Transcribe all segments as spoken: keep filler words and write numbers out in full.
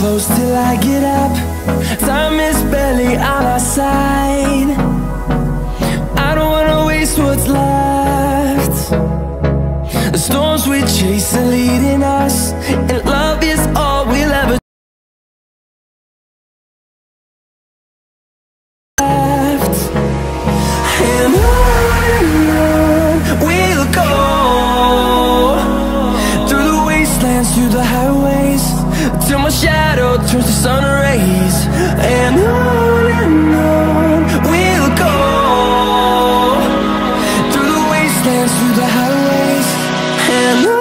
close till I get up. Time is barely on our side. I don't wanna waste what's left. The storms we chase are leading us, and love is all we'll ever left. And on and on we'll go, through the wastelands, through the highways, till my shadow turns to sun rays. And on and on we'll go, through the wastelands, through the highways, and on.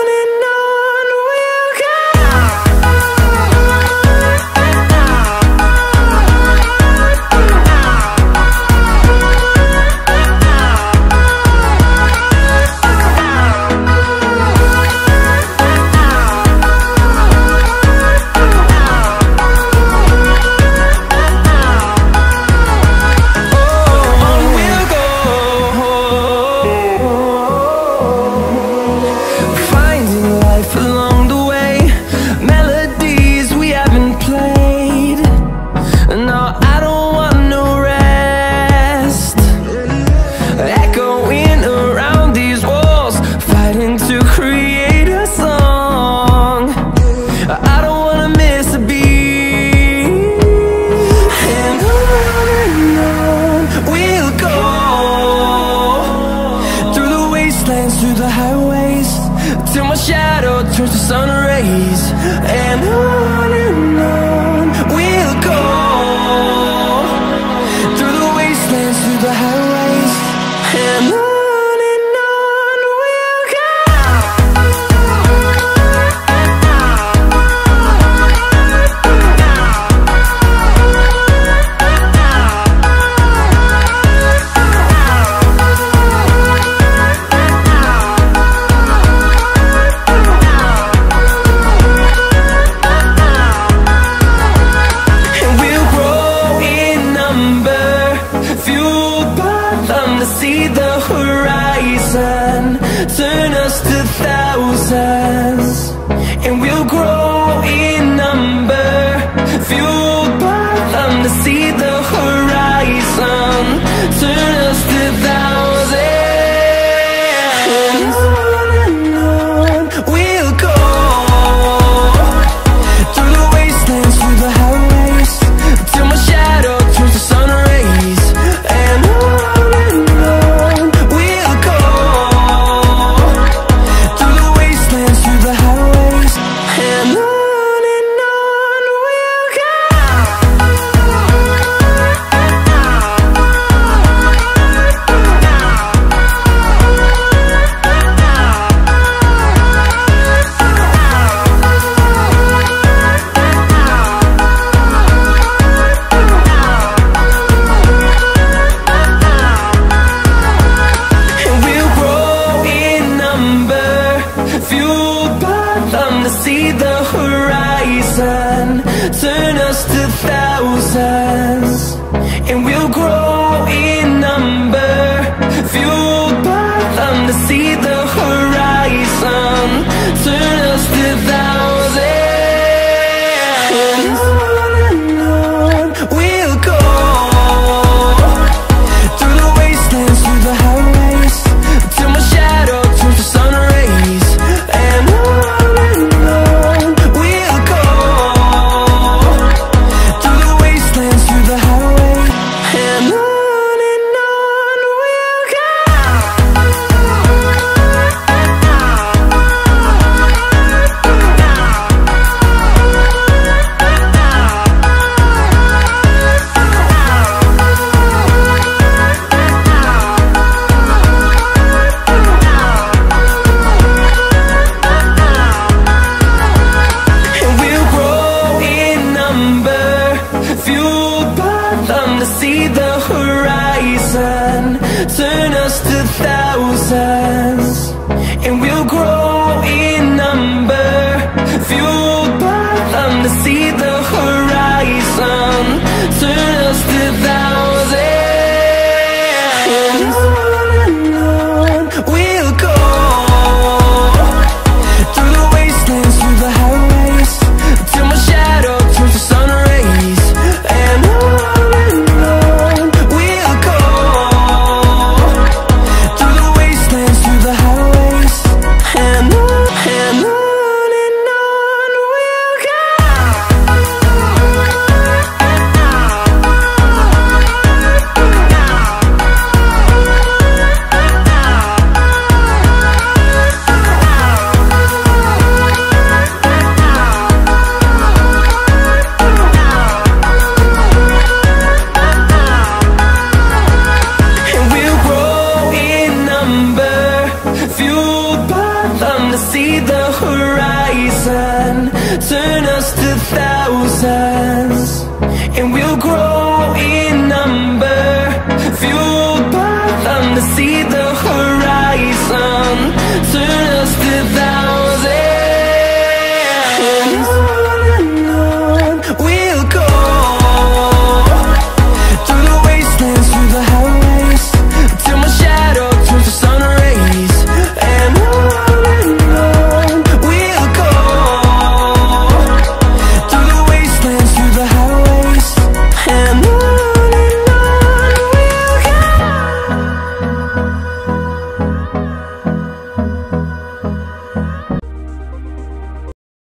Through the highways, till my shadow turns to sun rays. And on and on we'll go, through the wastelands, through the highways, and on. See the horizon turn us to thousands, and we'll grow in number, fueled by them. To see the horizon turn us to thousands, and on and on we'll go, through the wastelands, through the highways, till my shadow turns to sun rays. And on through the see the horizon, turn us to thousands, and we'll grow in number, fueled by them to see